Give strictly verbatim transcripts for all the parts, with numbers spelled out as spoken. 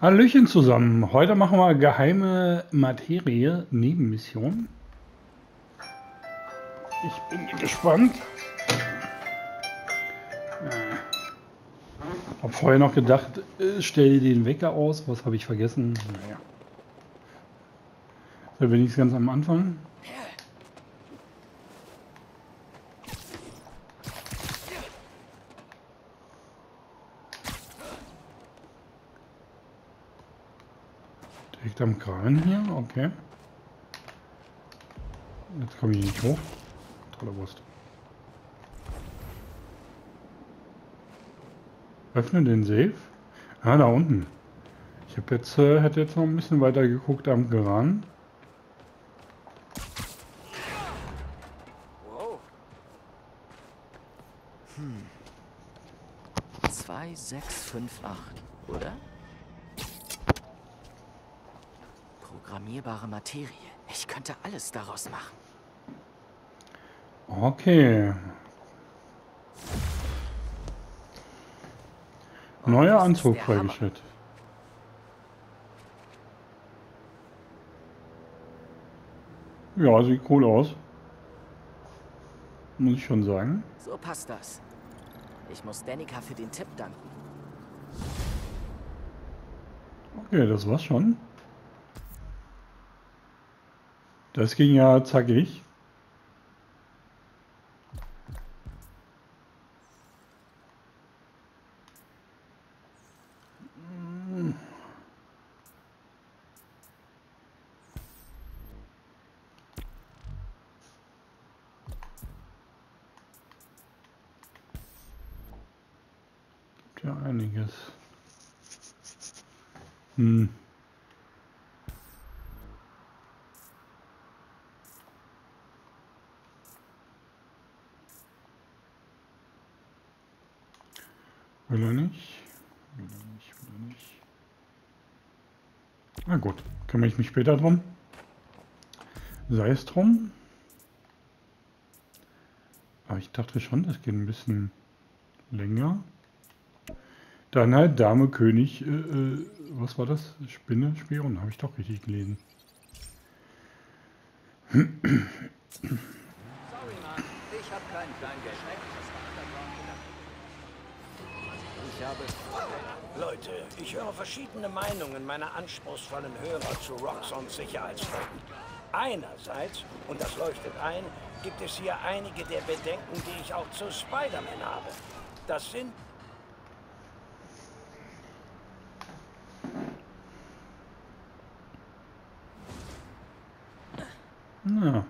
Hallöchen zusammen. Heute machen wir geheime Materie Nebenmission. Ich bin gespannt. Hab vorher noch gedacht, äh, stell den Wecker aus. Was habe ich vergessen? Naja. Da bin ich ganz am Anfang. Direkt am Kran hier, okay. Jetzt komme ich nicht hoch. Tolle Wurst. Öffne den Safe. Ah, da unten. Ich habe jetzt, äh, hätte jetzt noch ein bisschen weiter geguckt am Kran. Wow. Hm. zwei sechs fünf acht, oder? Programmierbare Materie. Ich könnte alles daraus machen. Okay. Neuer Anzug freigestellt. Ja, sieht cool aus. Muss ich schon sagen. So passt das. Ich muss Danica für den Tipp danken. Okay, das war's schon. Das ging ja zackig. Gibt ja einiges. Hm. Will er nicht? Will er nicht, will er nicht. Na gut, kümmere ich mich später drum. Sei es drum. Aber ich dachte schon, das geht ein bisschen länger. Dann halt Dame, König, äh, äh, was war das? Spinne, Spion, habe ich doch richtig gelesen. Sorry, Mann, ich habe keinen kleinen Geschenk. Ich habe... Leute, ich höre verschiedene Meinungen meiner anspruchsvollen Hörer zu Roxxons Sicherheitsfragen. Einerseits, und das leuchtet ein, gibt es hier einige der Bedenken, die ich auch zu Spider-Man habe. Das sind... Ja.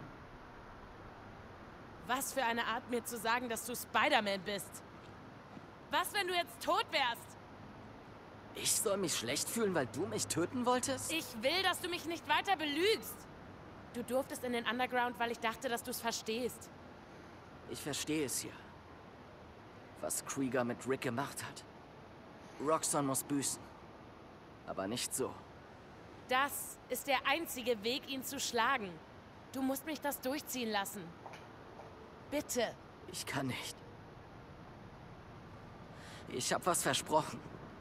Was für eine Art, mir zu sagen, dass du Spider-Man bist. Was, wenn du jetzt tot wärst? Ich soll mich schlecht fühlen, weil du mich töten wolltest? Ich will, dass du mich nicht weiter belügst. Du durftest in den Underground, weil ich dachte, dass du es verstehst. Ich verstehe es hier. Was Krieger mit Rick gemacht hat. Roxxon muss büßen. Aber nicht so. Das ist der einzige Weg, ihn zu schlagen. Du musst mich das durchziehen lassen. Bitte. Ich kann nicht. Ich habe was versprochen.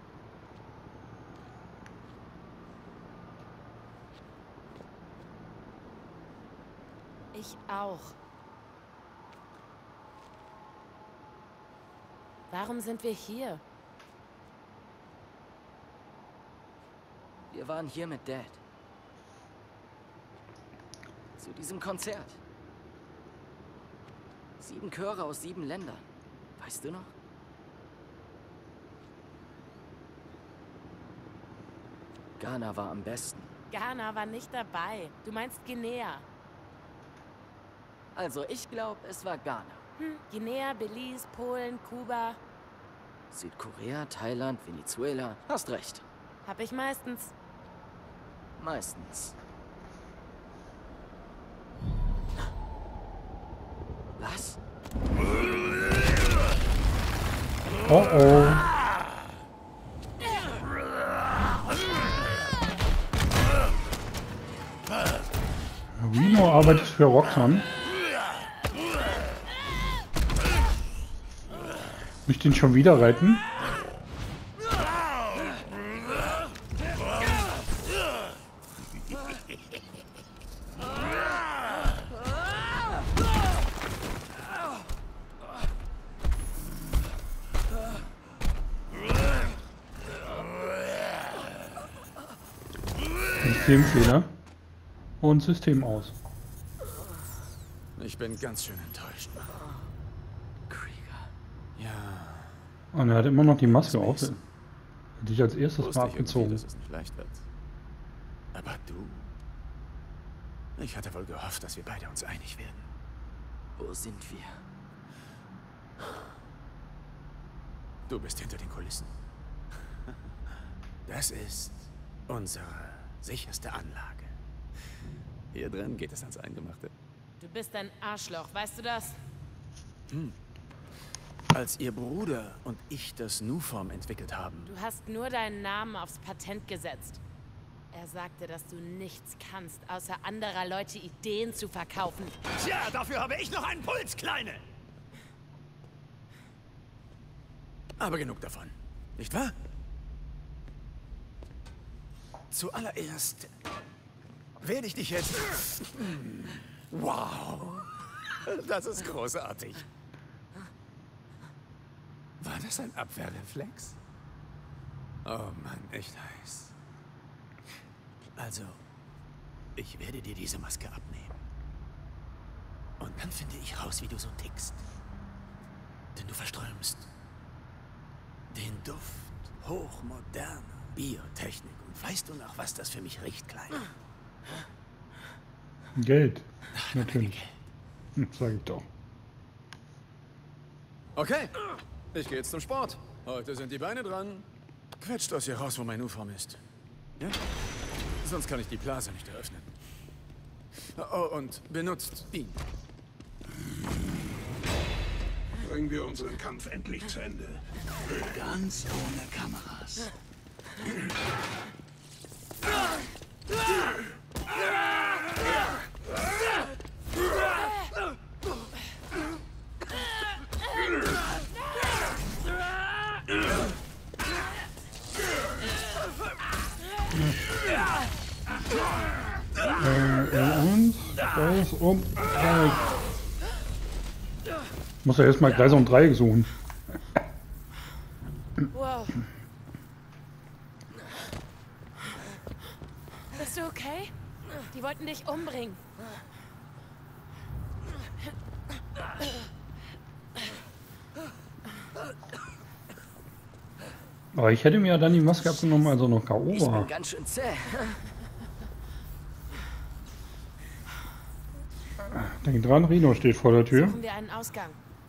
Ich auch. Warum sind wir hier? Wir waren hier mit Dad. Zu diesem Konzert. Sieben Chöre aus sieben Ländern. Weißt du noch? Ghana war am besten. Ghana war nicht dabei. Du meinst Guinea. Also ich glaube, es war Ghana. Hm, Guinea, Belize, Polen, Kuba. Südkorea, Thailand, Venezuela. Hast recht. Hab ich meistens. Meistens. Was? Oh oh. Reno arbeitet für Roxxon. Muss ich den schon wieder reiten? Systemfehler. Und System aus. Ich bin ganz schön enttäuscht. Krieger. Ja. Und er hat immer noch die Maske auf. Hätte ich als erstes Wusste mal ich irgendwie, abgezogen. dass es nicht leicht wird. Aber du... Ich hatte wohl gehofft, dass wir beide uns einig werden. Wo sind wir? Du bist hinter den Kulissen. Das ist unsere sicherste Anlage. Hier drin geht es ans Eingemachte. Du bist ein Arschloch, weißt du das? Als ihr Bruder und ich das Nuform entwickelt haben, Du hast nur deinen Namen aufs Patent gesetzt. Er sagte, dass du nichts kannst, außer anderer Leute Ideen zu verkaufen. Tja, dafür habe ich noch einen Puls, Kleine. aber genug davon, nicht wahr? Zuallererst werde ich dich jetzt... Wow, das ist großartig. War das ein Abwehrreflex? Oh Mann, echt heiß. Also, ich werde dir diese Maske abnehmen. Und dann finde ich raus, wie du so tickst. Denn du verströmst den Duft hochmoderner Biotechnik. Und weißt du noch, was das für mich riecht, Kleiner? Geld. Natürlich. Hm, sag ich doch. Okay, ich gehe jetzt zum Sport. Heute sind die Beine dran. Quetscht aus hier raus, wo mein U-Form ist. Ja? Sonst kann ich die Blase nicht eröffnen. Oh, und benutzt ihn. Bringen wir unseren Kampf endlich zu Ende. Ganz ohne Kameras. Äh, und, raus und Dreieck. Muss ja erstmal Kreis und Dreieck suchen. Wow. Bist du okay? Die wollten dich umbringen. Aber ich hätte mir ja dann die Maske abgenommen, als er noch K O Ich war. bin ganz schön zäh. Denk dran, Rino steht vor der Tür. Suchen wir einen Ausgang.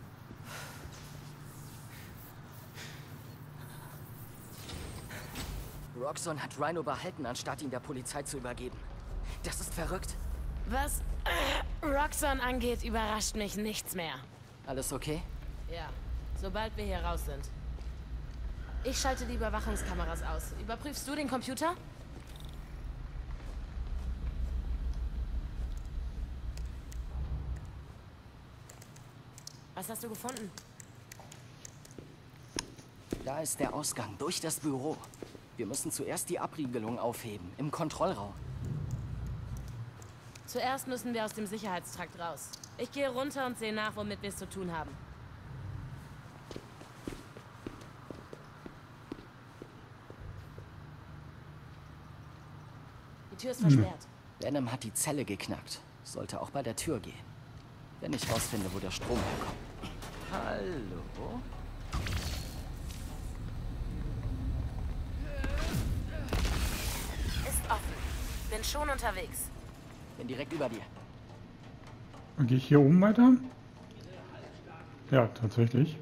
Roxxon hat Rhino behalten, anstatt ihn der Polizei zu übergeben. Das ist verrückt. Was äh, Roxxon angeht, überrascht mich nichts mehr. Alles okay? Ja, sobald wir hier raus sind. Ich schalte die Überwachungskameras aus. Überprüfst du den Computer? Was hast du gefunden? Da ist der Ausgang durch das Büro. Wir müssen zuerst die Abriegelung aufheben, im Kontrollraum. Zuerst müssen wir aus dem Sicherheitstrakt raus. Ich gehe runter und sehe nach, womit wir es zu tun haben. Die Tür ist versperrt. Venom hat die Zelle geknackt. Sollte auch bei der Tür gehen. Wenn ich rausfinde, wo der Strom herkommt. Hallo? Ist offen. Bin schon unterwegs. Bin direkt über dir. Gehe ich hier oben weiter? Ja, tatsächlich.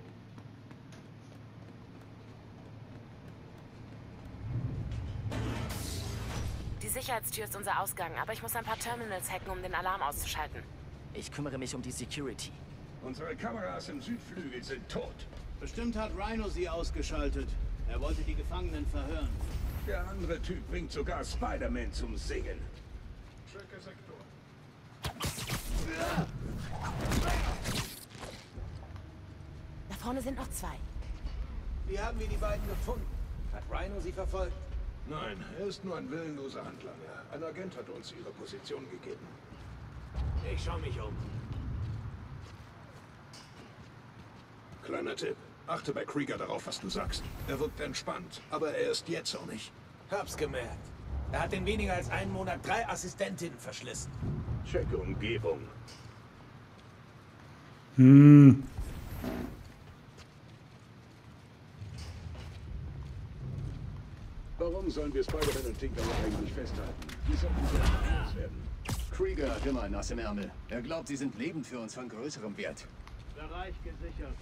Die Sicherheitstür ist unser Ausgang, aber ich muss ein paar Terminals hacken, um den Alarm auszuschalten. Ich kümmere mich um die Security. Unsere Kameras im Südflügel sind tot. Bestimmt hat Rhino sie ausgeschaltet. Er wollte die Gefangenen verhören. Der andere Typ bringt sogar Spider-Man zum Singen. Checke Sektor. Da vorne sind noch zwei. Wie haben wir die beiden gefunden? Hat Rhino sie verfolgt? Nein, er ist nur ein willenloser Handlanger. Ein Agent hat uns ihre Position gegeben. Ich schau mich um. Kleiner Tipp. Achte bei Krieger darauf, was du sagst. Er wirkt entspannt, aber er ist jähzornig. Hab's gemerkt. Er hat in weniger als einem Monat drei Assistentinnen verschlissen. Checke Umgebung. Hm. Warum sollen wir Spider-Man und Tinkerer eigentlich festhalten? Die sollten sehr loswerden. Krieger hat immer ein Nass im Ärmel. Er glaubt, sie sind lebend für uns von größerem Wert. Bereich gesichert.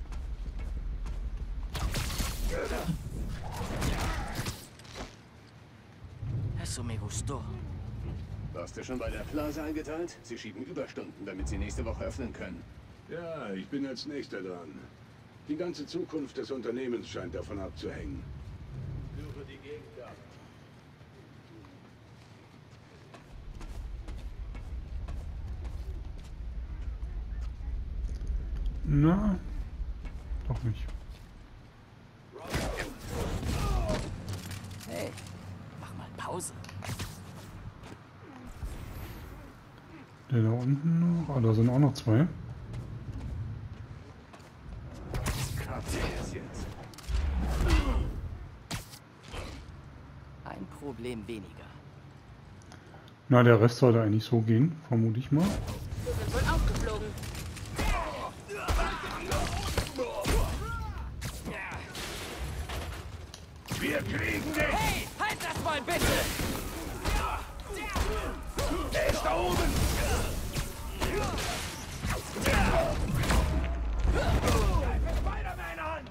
Eso me gustó. Warst du schon bei der Plaza eingeteilt? Sie schieben Überstunden, damit sie nächste Woche öffnen können. Ja, ich bin als Nächster dran. Die ganze Zukunft des Unternehmens scheint davon abzuhängen. Suche die Gegend ab. Na, doch nicht. Hey, mach mal Pause. Der da unten noch. Ah, da sind auch noch zwei. Ein Problem weniger. Na, der Rest sollte eigentlich so gehen, vermute ich mal. Wir sind wohl aufgeflogen. Wir kriegen den! Hey, halt das mal bitte! Er ist da oben! Spider-Man an!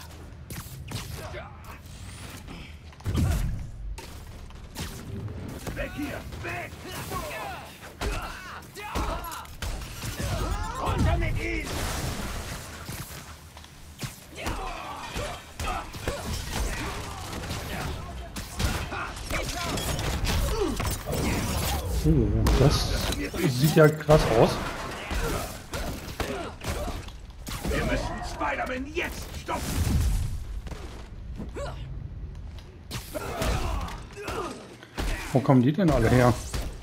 Weg hier! Weg! Runter mit ihm! Oh, das sieht ja krass aus. Wir müssen Spider-Man jetzt stoppen! Wo kommen die denn alle her?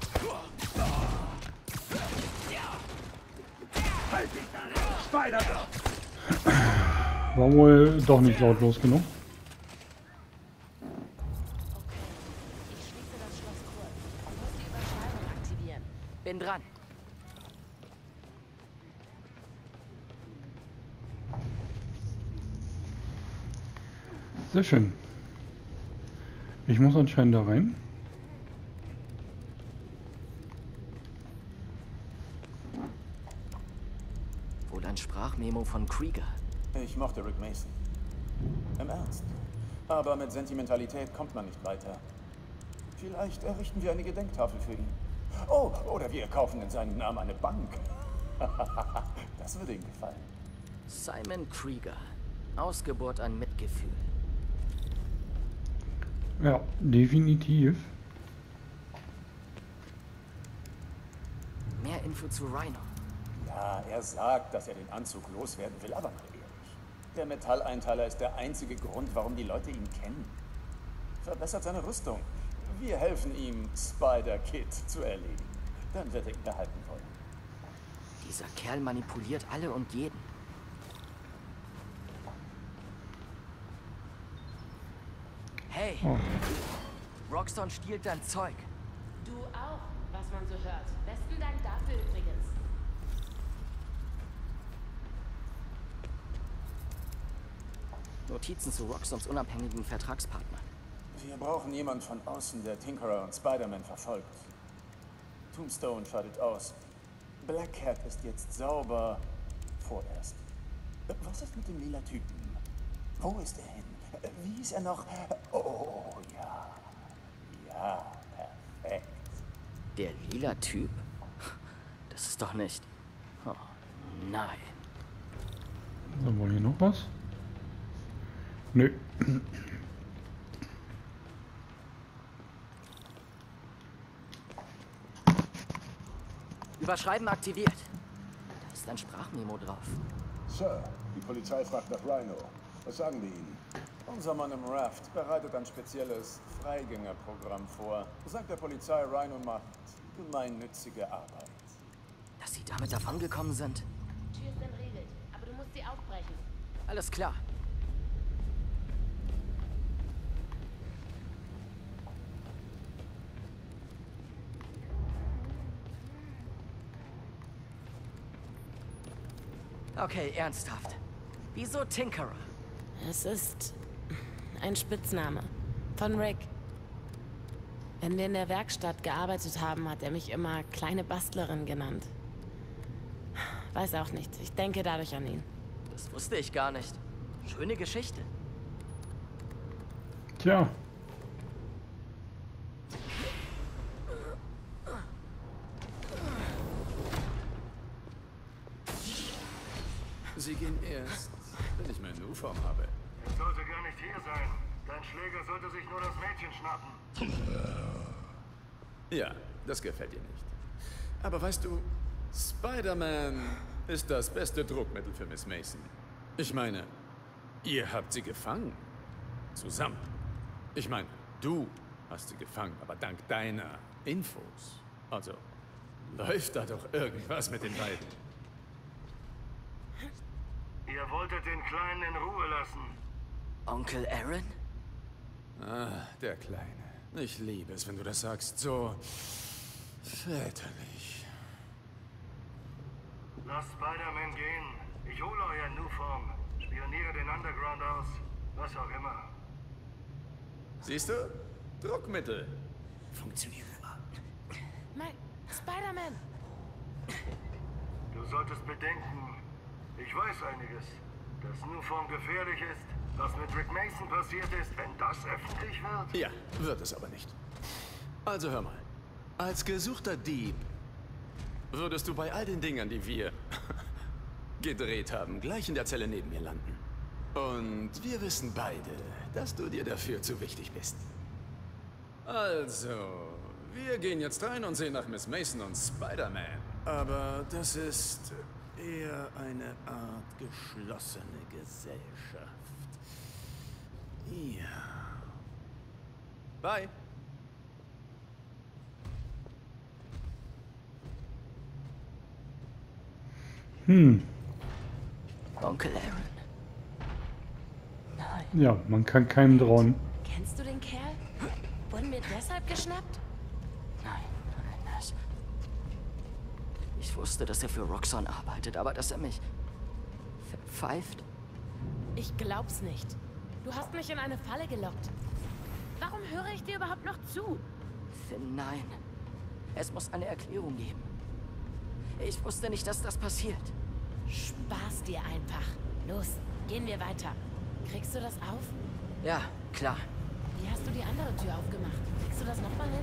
Halt dich an! Spider-Man! War wohl doch nicht lautlos genug. Ich schließe das Schloss kurz. Du musst die Überschreibung aktivieren. Bin dran. Sehr schön. Ich muss anscheinend da rein. Wohl ein Sprachmemo von Krieger. Ich mochte Rick Mason. Im Ernst. Aber mit Sentimentalität kommt man nicht weiter. Vielleicht errichten wir eine Gedenktafel für ihn. Oh, oder wir kaufen in seinem Namen eine Bank. Das würde ihm gefallen. Simon Krieger. Ausgeburt an Mitgefühl. Ja, definitiv. Mehr Info zu Rhino. Ja, er sagt, dass er den Anzug loswerden will, aber mal ehrlich. Der Metalleinteiler ist der einzige Grund, warum die Leute ihn kennen. Verbessert seine Rüstung. Wir helfen ihm, Spider-Kid zu erledigen. Dann wird er ihn behalten wollen. Dieser Kerl manipuliert alle und jeden. Hey! Oh. Roxxon stiehlt dein Zeug. Du auch, was man so hört. Besten Dank dafür übrigens. Notizen zu Roxxons unabhängigen Vertragspartnern. Wir brauchen jemanden von außen, der Tinkerer und Spider-Man verfolgt. Tombstone scheidet aus. Black Cat ist jetzt sauber. Vorerst. Was ist mit dem lila Typen? Wo ist er hin? Wie hieß er noch? Oh, ja. Ja, perfekt. Der lila Typ? Das ist doch nicht... Oh, nein. Dann wollen wir hier noch was? Nö. Überschreiben aktiviert. Da ist ein Sprachmemo drauf. Sir, die Polizei fragt nach Rhino. Was sagen wir Ihnen? Unser Mann im Raft bereitet ein spezielles Freigängerprogramm vor. Sagt der Polizei, Rhino macht gemeinnützige Arbeit. Dass sie damit davongekommen sind? Tür ist entriegelt, aber du musst sie aufbrechen. Alles klar. Okay, ernsthaft. Wieso Tinkerer? Es ist ein Spitzname von Rick. Wenn wir in der Werkstatt gearbeitet haben, hat er mich immer kleine Bastlerin genannt. Weiß auch nicht. Ich denke dadurch an ihn. Das wusste ich gar nicht. Schöne Geschichte. Tja. Sie gehen erst, wenn ich meine U-Form habe. Er sollte gar nicht hier sein. Dein Schläger sollte sich nur das Mädchen schnappen. Ja, das gefällt dir nicht. Aber weißt du, Spider-Man ist das beste Druckmittel für Miss Mason. Ich meine, ihr habt sie gefangen. Zusammen. Ich meine, du hast sie gefangen, aber dank deiner Infos. Also, läuft da doch irgendwas mit den beiden. Ihr wolltet den Kleinen in Ruhe lassen. Onkel Aaron? Ah, der Kleine. Ich liebe es, wenn du das sagst. So väterlich. Lasst Spider-Man gehen. Ich hole euer Nu-Form. Spioniere den Underground aus. Was auch immer. Siehst du? Druckmittel. Funktioniert immer. Mein Spider-Man! Du solltest bedenken, ich weiß einiges. Dass Nu-Form gefährlich ist. Was mit Rick Mason passiert ist, wenn das öffentlich wird? Ja, wird es aber nicht. Also hör mal. Als gesuchter Dieb würdest du bei all den Dingern, die wir gedreht haben, gleich in der Zelle neben mir landen. Und wir wissen beide, dass du dir dafür zu wichtig bist. Also, wir gehen jetzt rein und sehen nach Miss Mason und Spider-Man. Aber das ist eher eine Art geschlossene Gesellschaft. Ja. Bye. Hm. Onkel Aaron. Nein. Ja, man kann keinem trauen. Kennst du den Kerl? Wurden wir deshalb geschnappt? Nein, nein, das... Ich wusste, dass er für Roxxon arbeitet, aber dass er mich... verpfeift? Ich glaub's nicht. Du hast mich in eine Falle gelockt. Warum höre ich dir überhaupt noch zu? Finn, nein. Es muss eine Erklärung geben. Ich wusste nicht, dass das passiert. Spaß dir einfach. Los, gehen wir weiter. Kriegst du das auf? Ja, klar. Wie hast du die andere Tür aufgemacht? Kriegst du das nochmal hin?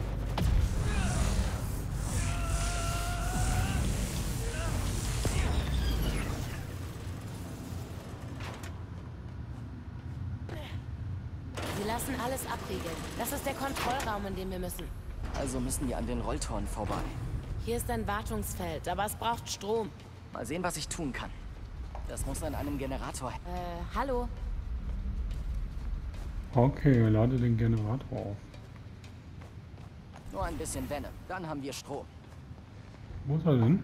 Sie lassen alles abriegeln. Das ist der Kontrollraum, in dem wir müssen. Also müssen wir an den Rolltoren vorbei. Hier ist ein Wartungsfeld, aber es braucht Strom. Mal sehen, was ich tun kann. Das muss an einem Generator... Äh, hallo? Okay, lade den Generator auf. Nur ein bisschen Venom, dann haben wir Strom. Wo ist er denn?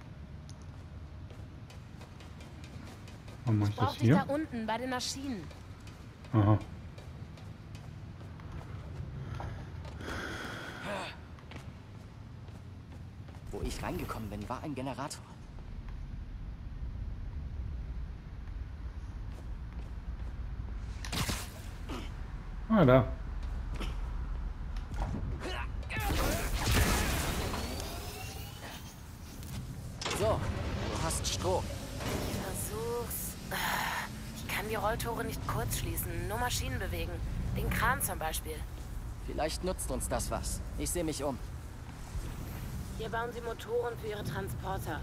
Warum mache ich Brauch das dich hier? da unten bei den Maschinen. Aha. Wo ich reingekommen bin, war ein Generator. Ah, da. So, du hast Strom. Ich versuch's. Ich kann die Rolltore nicht kurz schließen, nur Maschinen bewegen. Den Kran zum Beispiel. Vielleicht nutzt uns das was. Ich sehe mich um. Hier bauen sie Motoren für ihre Transporter.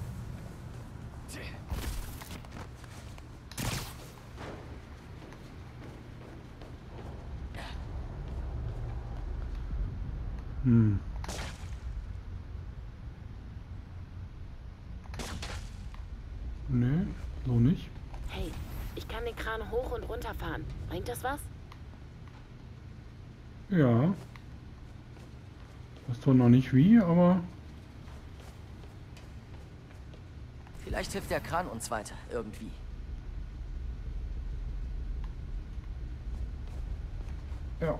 Hm. Nee, so nicht. Hey, ich kann den Kran hoch und runter fahren. Bringt das was? Ja. Weiß doch noch nicht wie, aber... Vielleicht hilft der Kran uns weiter, irgendwie. Ja.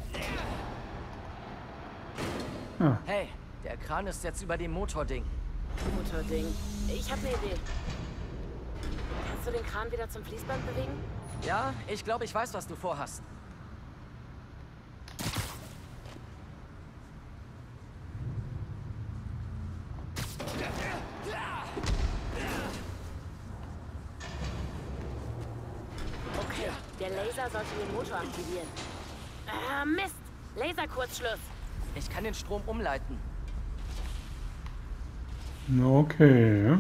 Hey, der Kran ist jetzt über dem Motording. Motording. Ich habe eine Idee. Kannst du den Kran wieder zum Fließband bewegen? Ja, ich glaube, ich weiß, was du vorhast. Okay, der Laser sollte den Motor aktivieren. Ah, Mist! Laserkurzschluss. Ich kann den Strom umleiten. Okay.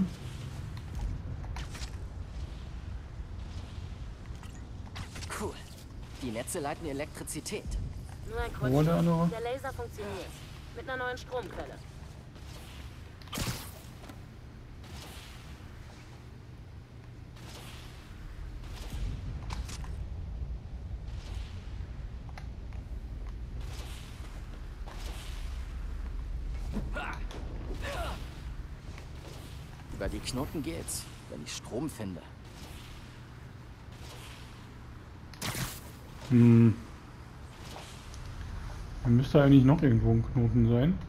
Cool. Die Netze leiten Elektrizität. Nur ein Wo war der andere? Kurzschluss. Der Laser funktioniert. Mit einer neuen Stromquelle. Über die Knoten geht's, wenn ich Strom finde. Hm. Da müsste eigentlich noch irgendwo ein Knoten sein.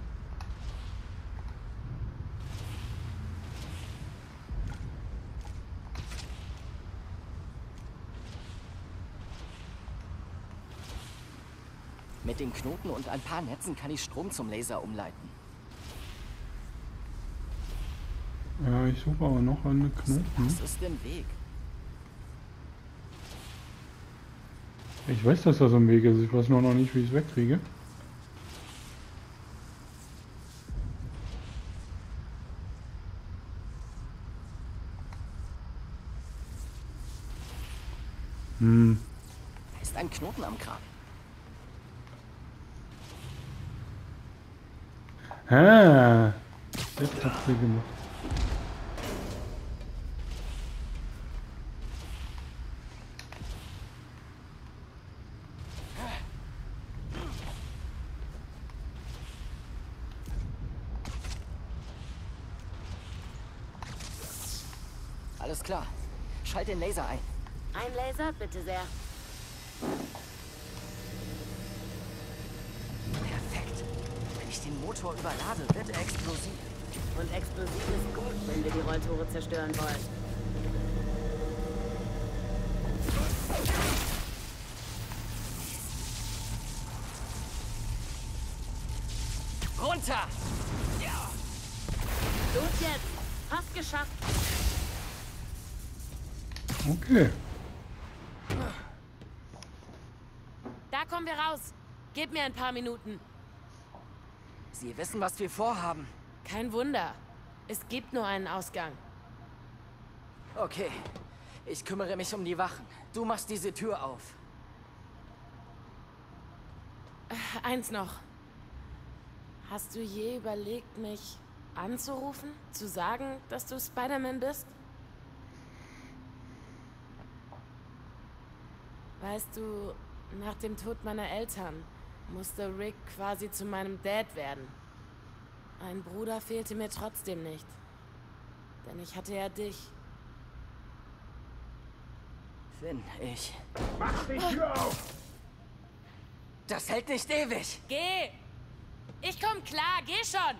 Mit den Knoten und ein paar Netzen kann ich Strom zum Laser umleiten. Ja, ich suche aber noch einen Knoten. Was ist im Weg? Ich weiß, dass das am Weg ist. Ich weiß nur noch nicht, wie ich es wegkriege. Hm. Da ist ein Knoten am Kran. Ah. Jetzt hat's sie gemacht. Alles klar. Schalt den Laser ein. Ein Laser, bitte sehr. Perfekt. Wenn ich den Motor überlade, wird er explosiv. Und explosiv ist gut, wenn wir die Rolltore zerstören wollen. Runter! Ja! Los jetzt! Fast geschafft! Okay. Da kommen wir raus. Gib mir ein paar Minuten. Sie wissen, was wir vorhaben. Kein Wunder. Es gibt nur einen Ausgang. Okay. Ich kümmere mich um die Wachen. Du machst diese Tür auf. Eins noch. Hast du je überlegt, mich anzurufen? Zu sagen, dass du Spider-Man bist? Weißt du, nach dem Tod meiner Eltern musste Rick quasi zu meinem Dad werden. Ein Bruder fehlte mir trotzdem nicht. Denn ich hatte ja dich. Finn, ich... Mach die Tür auf! Das hält nicht ewig! Geh! Ich komm klar, geh schon!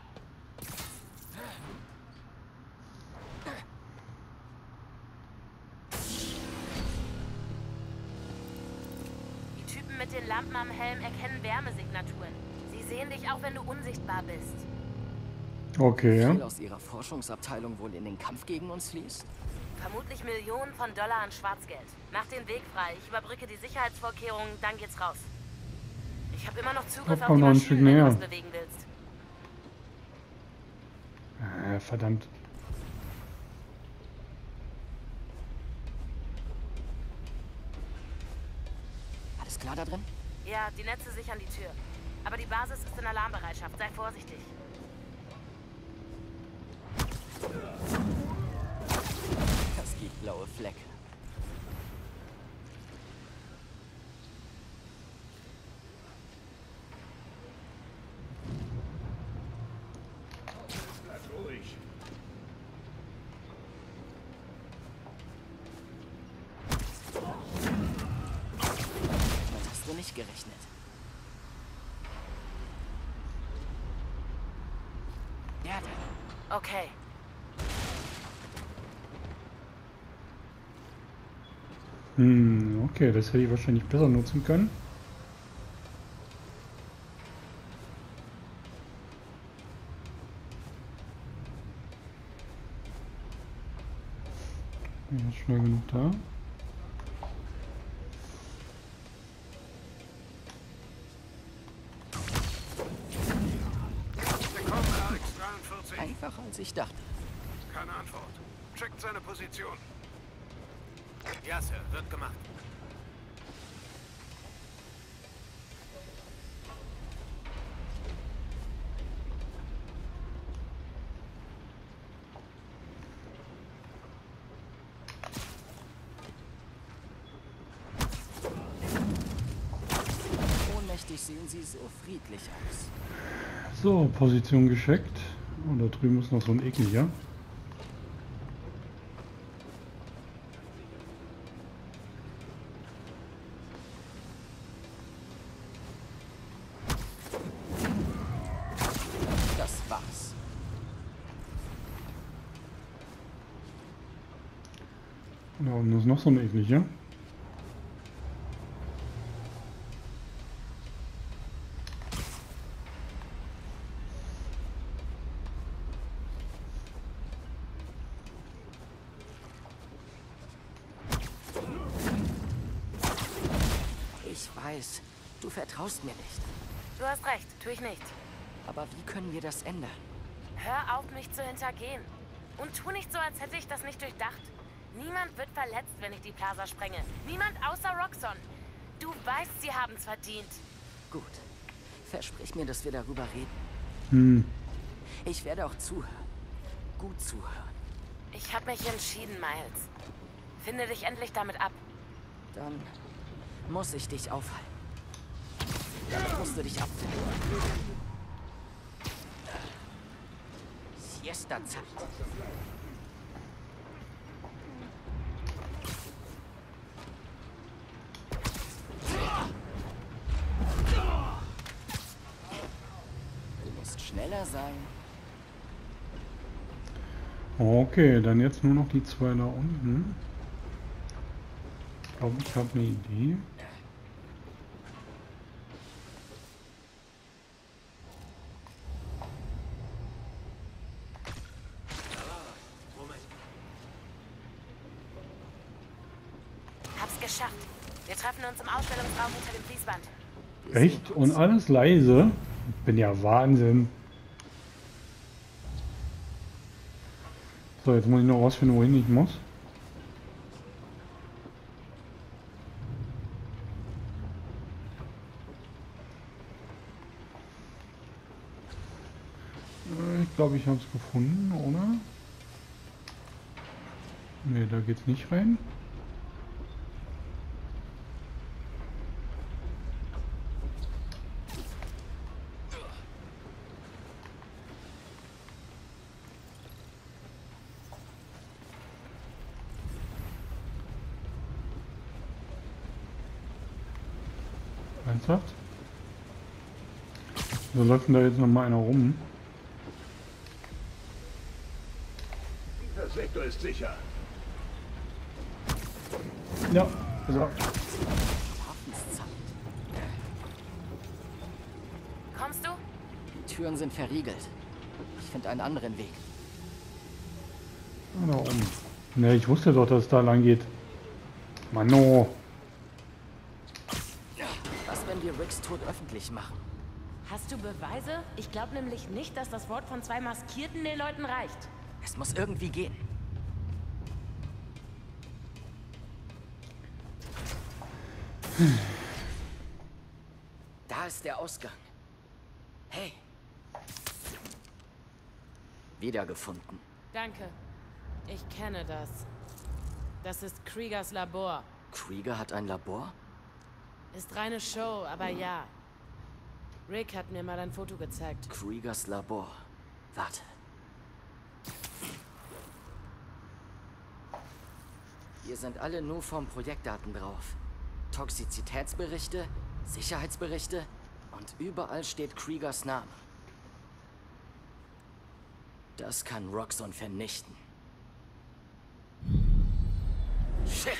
Die Typen mit den Lampen am Helm erkennen Wärmesignaturen. Sie sehen dich auch, wenn du unsichtbar bist. Okay, ja. Viel aus ihrer Forschungsabteilung wohl in den Kampf gegen uns fließt? Vermutlich Millionen von Dollar an Schwarzgeld. Mach den Weg frei, ich überbrücke die Sicherheitsvorkehrungen, dann geht's raus. Ich habe immer noch Zugriff Komm auf die noch ein Stück Maschinen, wenn du näher. was bewegen willst. Ah, verdammt. Alles klar da drin? Ja, die Netze sichern die Tür. Aber die Basis ist in Alarmbereitschaft, sei vorsichtig. Das gibt blaue Flecke. Bleib ruhig. Damit hast du nicht gerechnet. Ja, dann. Okay. Hm, okay, das hätte ich wahrscheinlich besser nutzen können. Ja, schnell genug da. Einfacher als ich dachte. Keine Antwort. Checkt seine Position. Ja, Sir, wird gemacht. Ohnmächtig sehen sie so friedlich aus. So, Position gescheckt. Und da drüben ist noch so ein ekliger. Das war's. Und da unten ist noch so ein ekliger. Ich weiß, du vertraust mir nicht. Du hast recht, tue ich nicht. Aber wie können wir das ändern? Hör auf, mich zu hintergehen. Und tu nicht so, als hätte ich das nicht durchdacht. Niemand wird verletzt, wenn ich die Plaza sprenge. Niemand außer Roxxon. Du weißt, sie haben's verdient. Gut. Versprich mir, dass wir darüber reden. Hm. Ich werde auch zuhören. Gut zuhören. Ich habe mich entschieden, Miles. Finde dich endlich damit ab. Dann muss ich dich aufhalten. Damit musst du dich abfinden. Siesta-Zeit. Du musst schneller sein. Okay, dann jetzt nur noch die zwei da unten. Ich glaube, ich habe eine Idee. Hab's geschafft. Wir treffen uns im Ausstellungsraum hinter dem Fließband. Echt? Und alles leise? Ich bin ja Wahnsinn. So, jetzt muss ich noch rausfinden, wohin ich muss. Ich glaube, ich habe es gefunden, oder? Ne, da geht's nicht rein. Ernsthaft? So läuft denn da jetzt noch mal einer rum. Der Sektor ist sicher. Ja, so. Schaffenszeit. Kommst du? Die Türen sind verriegelt. Ich finde einen anderen Weg. Da oben. Ne, ich wusste doch, dass es da lang geht. Mano. Was, wenn wir Ricks Tod öffentlich machen? Hast du Beweise? Ich glaube nämlich nicht, dass das Wort von zwei Maskierten den Leuten reicht. Es muss irgendwie gehen. Da ist der Ausgang. Hey. Wiedergefunden. Danke. Ich kenne das. Das ist Kriegers Labor. Krieger hat ein Labor? Ist reine Show, aber ja. Rick hat mir mal ein Foto gezeigt. Kriegers Labor. Warte. Hier sind alle nur vom Projektdaten drauf. Toxizitätsberichte, Sicherheitsberichte und überall steht Kriegers Name. Das kann Roxxon vernichten. Shit!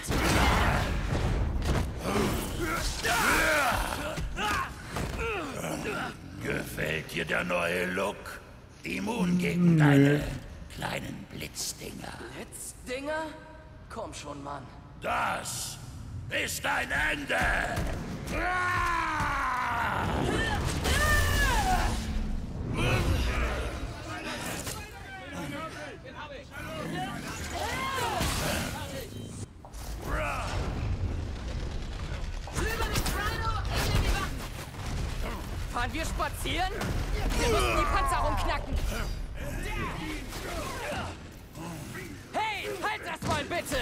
Gefällt dir der neue Look? Immun gegen deine kleinen Blitzdinger. Blitzdinger? Komm schon, Mann. Das ist dein Ende! Fahren wir spazieren? Wir müssen die Panzerung knacken. Hey, halt das mal bitte!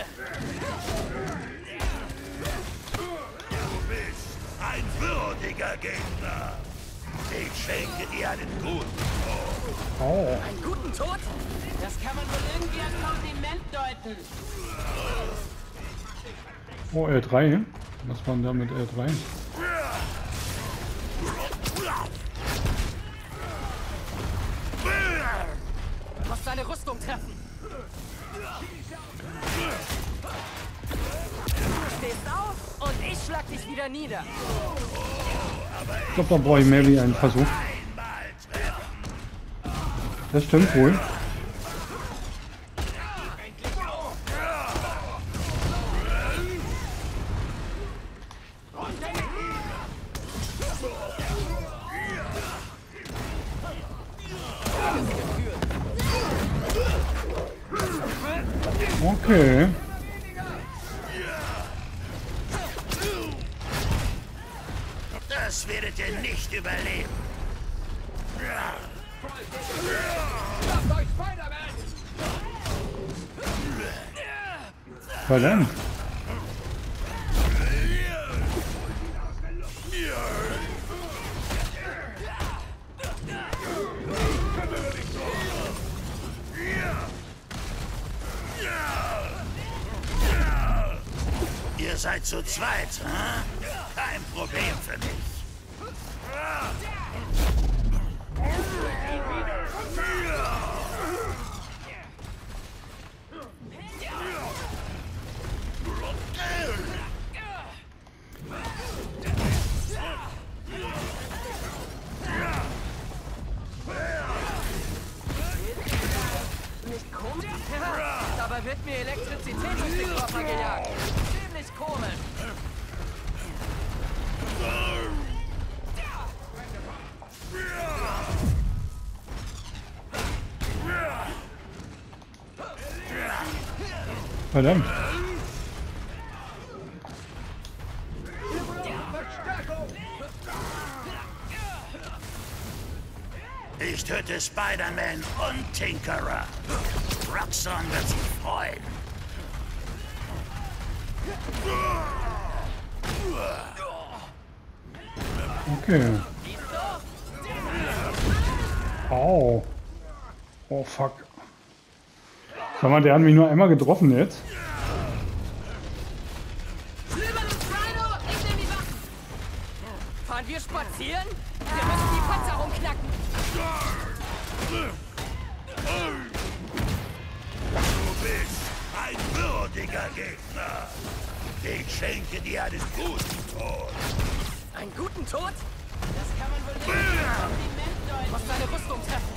Du bist ein würdiger Gegner. Ich schenke dir einen guten Tod. Oh. Einen guten Tod? Das kann man wohl irgendwie als Kompliment deuten. Oh, L drei. Was war denn da mit L drei? Du musst deine Rüstung treffen. Du stehst auf und ich schlag dich wieder nieder. Ich glaube, da brauche ich mehr wie einen Versuch. Das stimmt wohl. Okay. Das werdet ihr nicht überleben. Verdammt. Ihr seid zu zweit, hm? Kein Problem für mich. Nicht komisch? Ja, dabei wird mir Elektrizität durch den Körper gejagt. Ziemlich komisch. Verdammt. Ich töte Spider-Man und Tinkerer. Roxxon wird sich freuen. Okay. Au. Oh, fuck. Sag mal, der hat mich nur einmal getroffen jetzt. Fahren wir spazieren? Wir müssen die Panzerung knacken. Du bist ein würdiger Gegner. Ich schenke dir einen guten Tod. Einen guten Tod? Das kann man wohl irgendwie als Kompliment Du deuten. musst deine Rüstung treffen.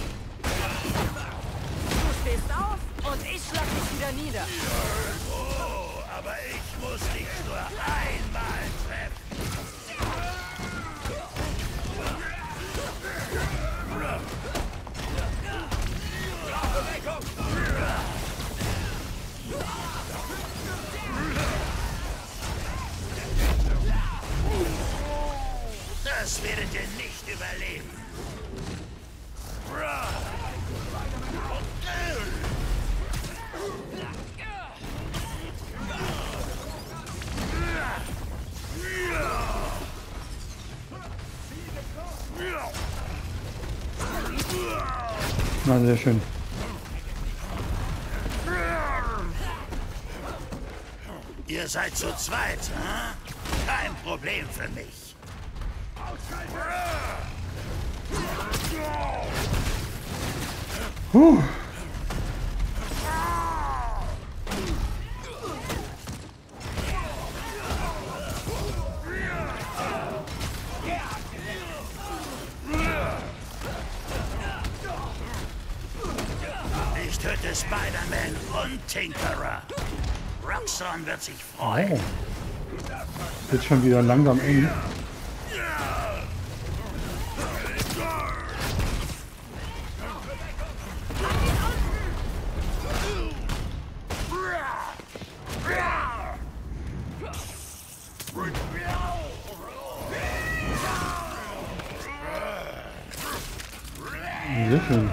Du stehst auf und ich schlag dich wieder nieder. Oh, aber ich muss dich nur einmal treffen. Das werdet ihr nicht überleben. Na, sehr schön. Ihr seid zu zweit, hm? Kein Problem für mich. Puh. Ich töte Spider-Man und Tinkerer. Roxxon wird sich freuen. Oh. Wird schon wieder langsam eng. Sehr schön.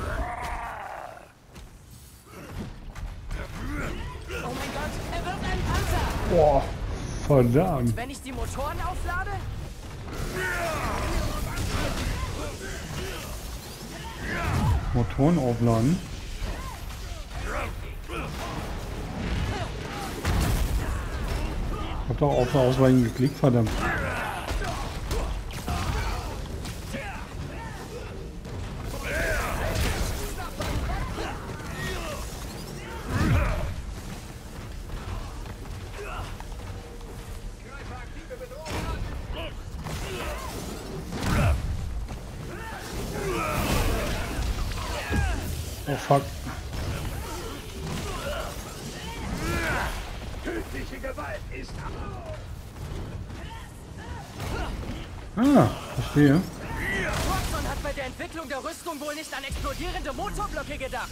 Oh mein Gott, er wirft einen Panzer! Boah, verdammt. Wenn ich die Motoren auflade? Motoren aufladen. Ich hab doch auf Ausweichen geklickt, verdammt. Oh fuck. Tödliche Gewalt ist Ah, verstehe. Roxxon hat bei der Entwicklung der Rüstung wohl nicht an explodierende Motorblöcke gedacht.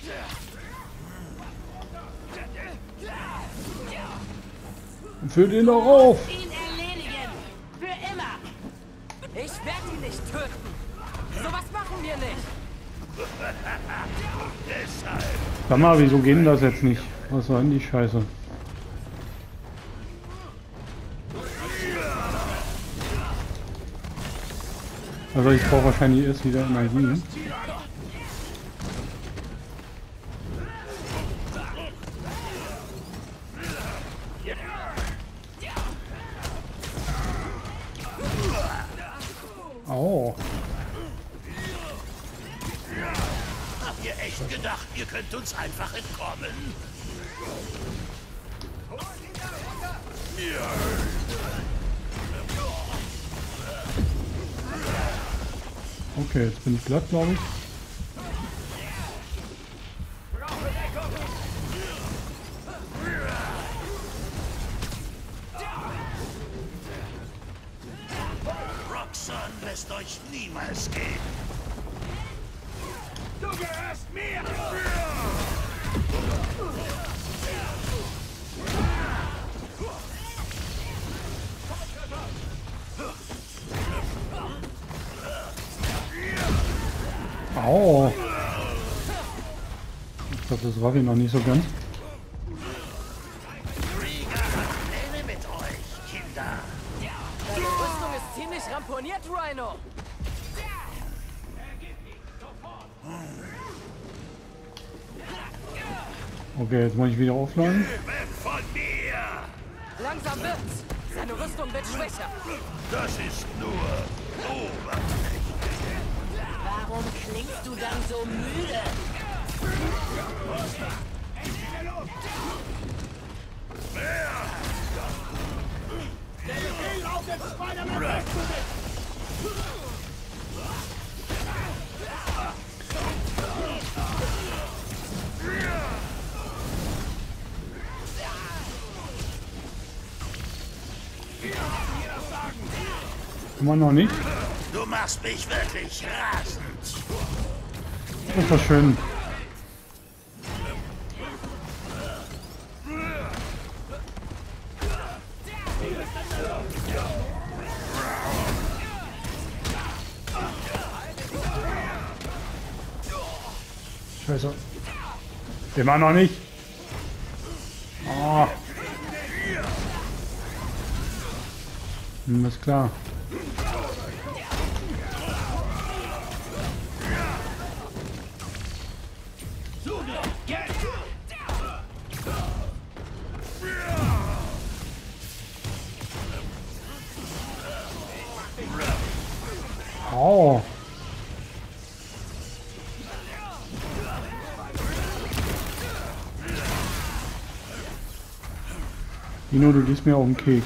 Führ den doch auf! Ihn erledigen! Für immer! Ich werde ihn nicht töten. Sowas machen wir nicht. Sag mal, wieso geht denn das jetzt nicht? Was war denn die Scheiße? Also ich brauche wahrscheinlich erst wieder Energie. Oh. Habt ihr echt gedacht, ihr könnt uns einfach entkommen? Okay, jetzt bin ich glatt, glaube ich. Roxxon lässt euch niemals gehen. Du gehörst mir! Au! Ich glaube, das war ich noch nicht so ganz. Pläne mit euch, Kinder. Deine Rüstung ist ziemlich ramponiert, Rhino. Okay, jetzt muss ich wieder aufladen. Von mir! Langsam wird's. Seine Rüstung wird schwächer. Das ist nur Oberfläche. Warum klingst du dann so müde? Der Befehl lautet, Spider-Man wegzusetzen! Immer noch nicht. Du machst mich wirklich rasend. Das war schön. Scheiße. Immer noch nicht. Oh. Hm, ist klar. Oh. Dino, du gehst mir auf den Keks.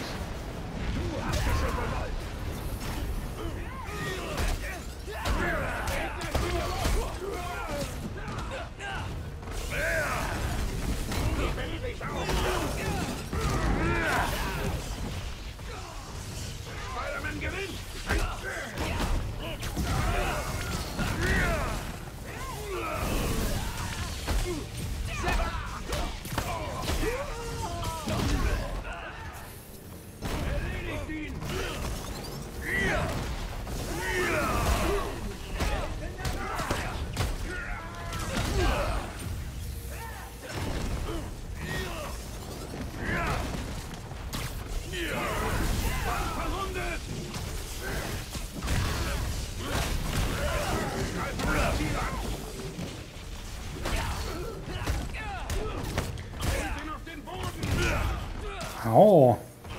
Au.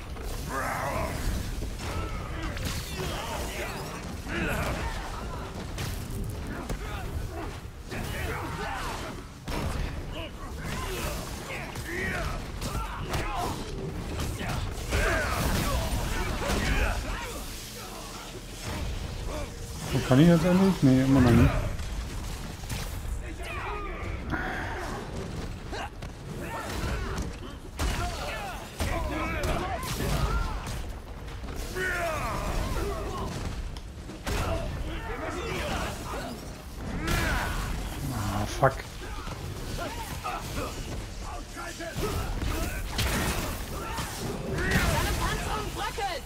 So, kann ich jetzt endlich? Nee, immer noch nicht. Fuck. Seine Panzerung bröckelt!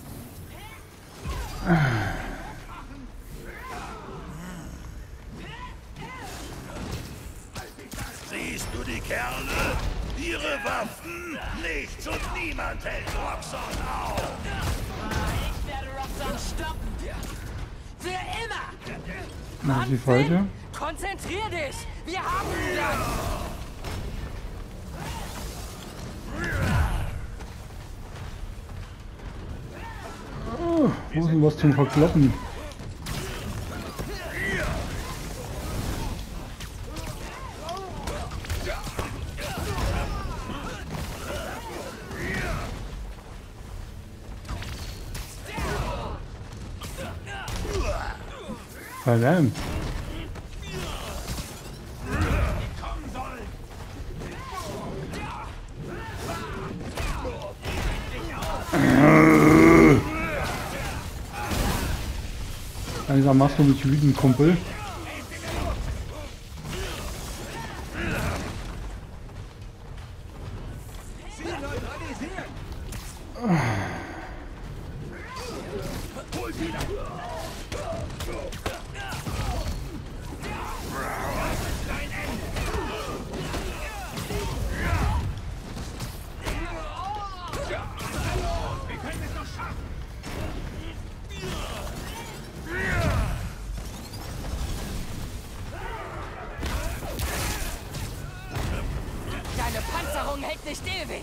Siehst du die Kerle? Ihre Waffen? Nichts und niemand hält Roxxon auf. Ich werde Roxxon stoppen. Für immer! Mach ich die falsche? Konzentrier dich! Wir haben ihn gleich! Oh, wo ist denn was zum Verkloppen? Verdammt. Langsam machst du mich wütend, Kumpel. Deine Panzerung hält nicht ewig!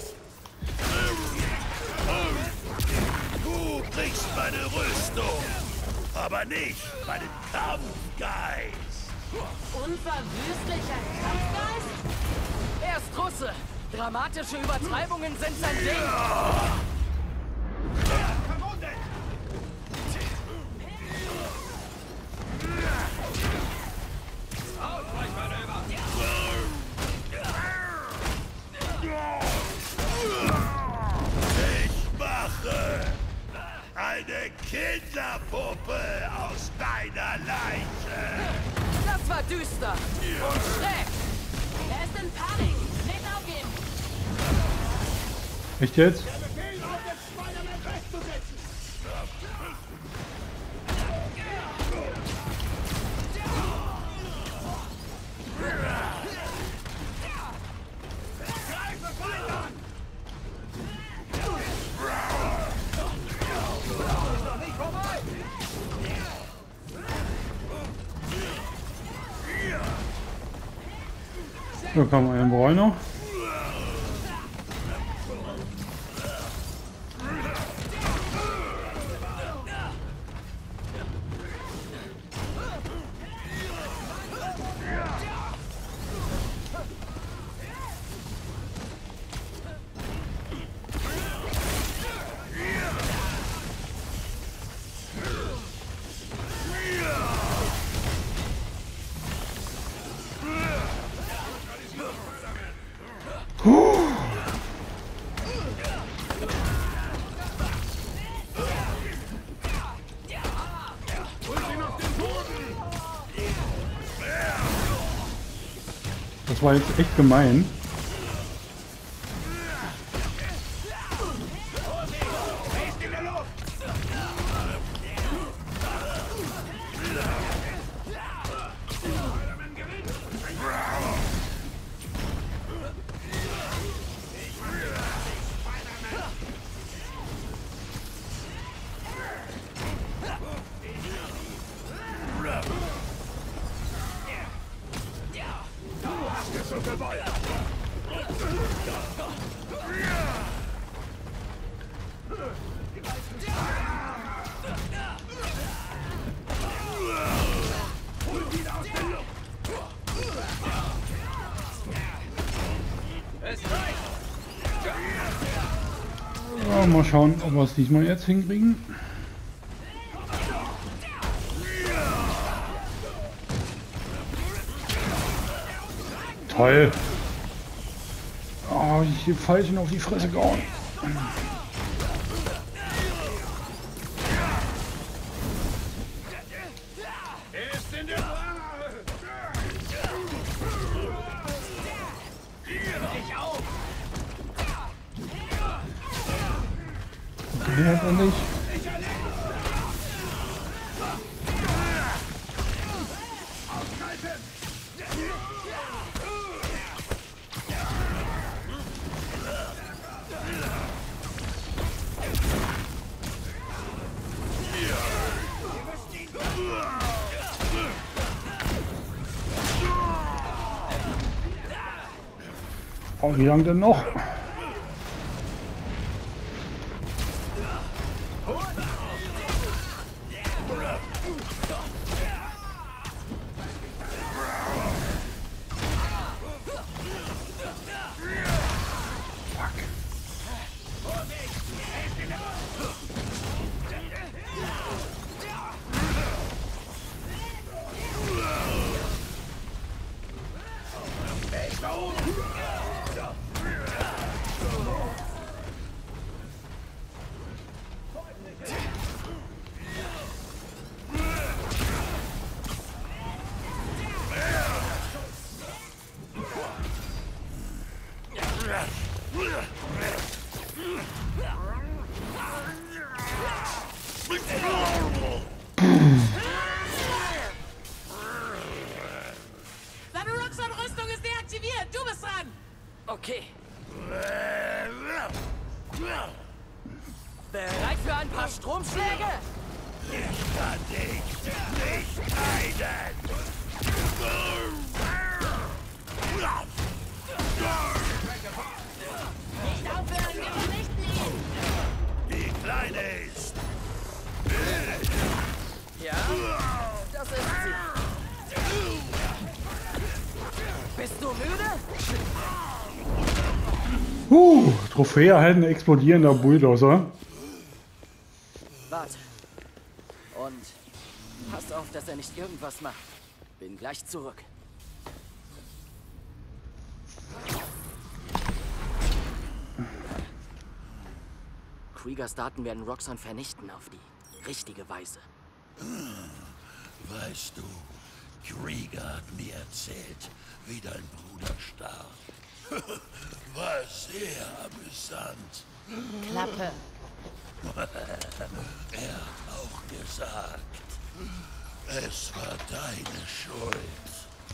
Du kriegst meine Rüstung, aber nicht meinen Kampfgeist. Unverwüstlicher Kampfgeist? Er ist Russe! Dramatische Übertreibungen sind sein Ding! Ich mache eine Kinderpuppe aus deiner Leiche. Das war düster und schräg! Er ist in Panik! Nicht aufgeben! Echt jetzt? So, komm, einen brauche ich noch. Das war jetzt echt gemein. Ja, mal schauen, ob wir es diesmal jetzt hinkriegen. Toll. Oh, ich hier Pfeilchen auf die Fresse gehauen. Letztendlich. Oh, wie lange denn noch? Seine Roxxon-Rüstung ist deaktiviert. Du bist dran. Okay. Bereit für ein paar Stromschläge? Ich kann dich nicht leiden! Nicht aufhören, wir vernichten ihn. Die Kleine ist... Ja, das ist sie. Bist du müde? Uh, Trophäe erhalten, explodierender Bulldozer. Warte. Und pass auf, dass er nicht irgendwas macht. Bin gleich zurück. Kriegers Daten werden Roxxon vernichten auf die richtige Weise. Weißt du, Krieger hat mir erzählt, wie dein Bruder starb. War sehr amüsant. Klappe. Er hat auch gesagt, es war deine Schuld.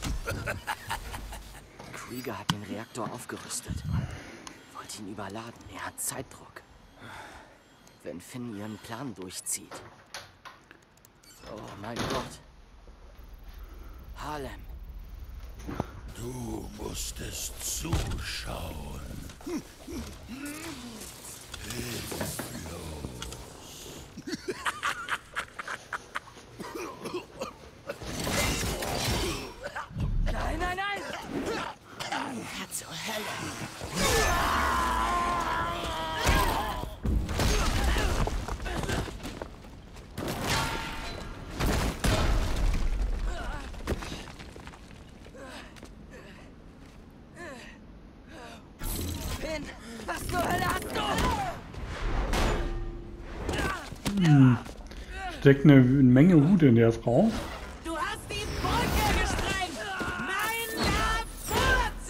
Krieger hat den Reaktor aufgerüstet. Wollte ihn überladen. Er hat Zeitdruck. Wenn Finn ihren Plan durchzieht. Oh mein Gott. Harlem. Du musstest zuschauen. Nein, nein, nein! Ja, zur Hölle. Finn, was zur Hölle hast du? Hm. Steckt eine Menge Wut in der Frau. Du hast die Brücke gesprengt. Mein Laputz.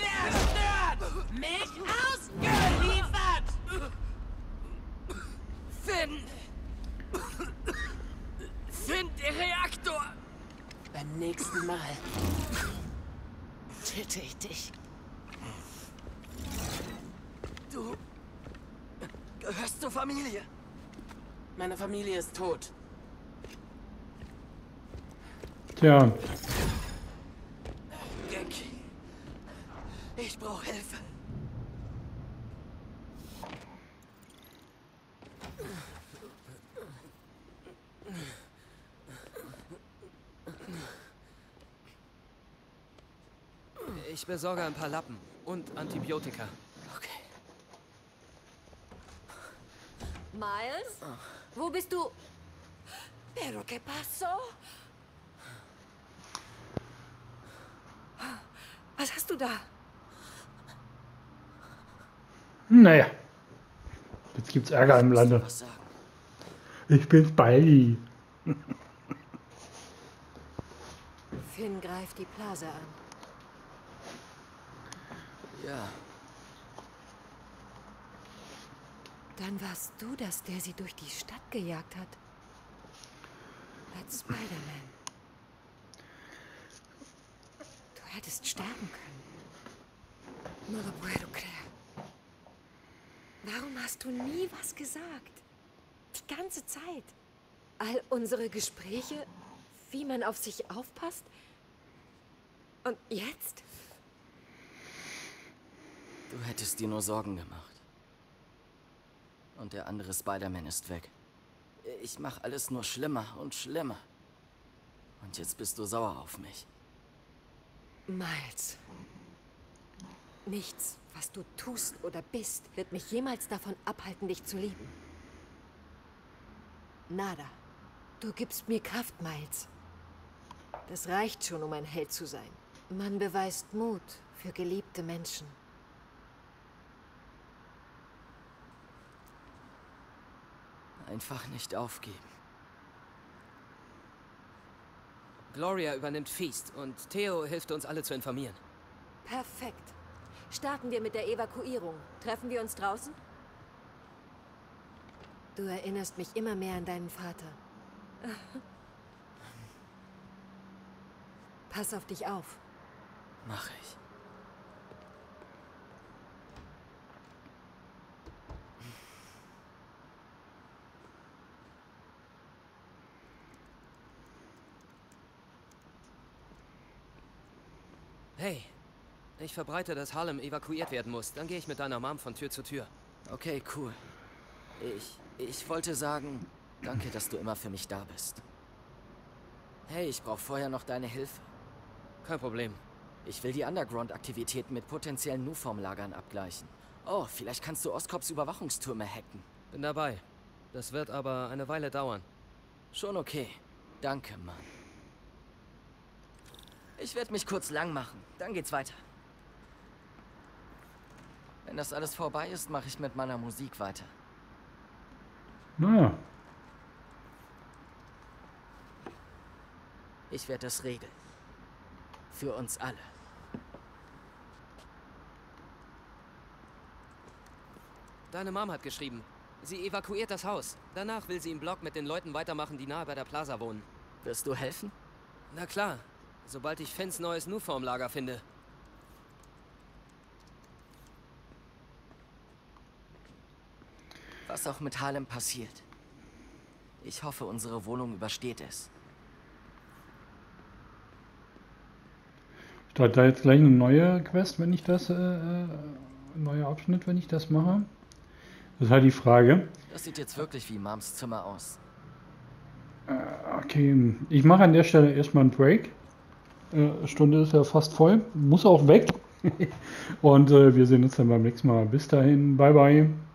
Beim nächsten Mal töte ich dich. Du gehörst zur Familie. Meine Familie ist tot. Tja. Gek, ich brauche Hilfe. Ich besorge ein paar Lappen und Antibiotika. Okay. Miles? Wo bist du? Pero qué pasó? Was hast du da? Naja. Jetzt gibt's Ärger im Lande. Ich bin Spidey. Finn greift die Plaza an. Ja. Dann warst du das, der sie durch die Stadt gejagt hat. Als Spider-Man. Du hättest sterben können. No lo puedo creer. Warum hast du nie was gesagt? Die ganze Zeit. All unsere Gespräche, wie man auf sich aufpasst. Und jetzt? Du hättest dir nur Sorgen gemacht. Und der andere Spider-Man ist weg. Ich mache alles nur schlimmer und schlimmer. Und jetzt bist du sauer auf mich. Miles. Nichts, was du tust oder bist, wird mich jemals davon abhalten, dich zu lieben. Nada. Du gibst mir Kraft, Miles. Das reicht schon, um ein Held zu sein. Man beweist Mut für geliebte Menschen. Einfach nicht aufgeben. Gloria übernimmt Feast und Theo hilft uns alle zu informieren. Perfekt. Starten wir mit der Evakuierung. Treffen wir uns draußen? Du erinnerst mich immer mehr an deinen Vater. Pass auf dich auf. Mach ich. Hey, ich verbreite, dass Harlem evakuiert werden muss. Dann gehe ich mit deiner Mom von Tür zu Tür. Okay, cool. Ich, ich wollte sagen, danke, dass du immer für mich da bist. Hey, ich brauche vorher noch deine Hilfe. Kein Problem. Ich will die Underground-Aktivitäten mit potenziellen Nu-Form-Lagern abgleichen. Oh, vielleicht kannst du Oscorps Überwachungstürme hacken. Bin dabei. Das wird aber eine Weile dauern. Schon okay. Danke, Mann. Ich werde mich kurz lang machen. Dann geht's weiter. Wenn das alles vorbei ist, mache ich mit meiner Musik weiter. Naja. Ich werde das regeln. Für uns alle. Deine Mom hat geschrieben. Sie evakuiert das Haus. Danach will sie im Block mit den Leuten weitermachen, die nahe bei der Plaza wohnen. Wirst du helfen? Na klar. Sobald ich Finns neues Nu-Form-Lager finde. Was auch mit Harlem passiert. Ich hoffe, unsere Wohnung übersteht es. Startet da jetzt gleich eine neue Quest, wenn ich das, äh, äh, neuer Abschnitt, wenn ich das mache? Das ist halt die Frage. Das sieht jetzt wirklich wie Moms Zimmer aus. Äh, okay, ich mache an der Stelle erstmal einen Break. Äh, Stunde ist ja fast voll, muss auch weg. Und äh, wir sehen uns dann beim nächsten Mal. Bis dahin, bye bye.